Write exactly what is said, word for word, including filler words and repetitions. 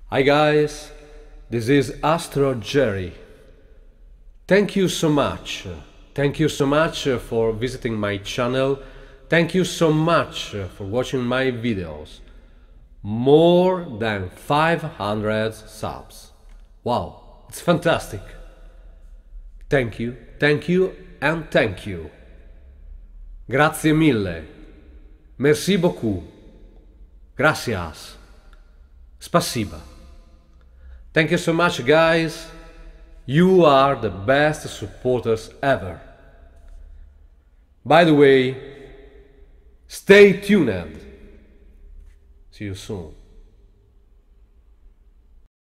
Hi guys, this is Astro Jerry. Thank you so much. Thank you so much for visiting my channel. Thank you so much for watching my videos. More than five hundred subs. Wow, it's fantastic. Thank you, thank you and thank you. Grazie mille. Merci beaucoup. Gracias. Spasiba. Thank you so much, guys. You are the best supporters ever. By the way, stay tuned. See you soon.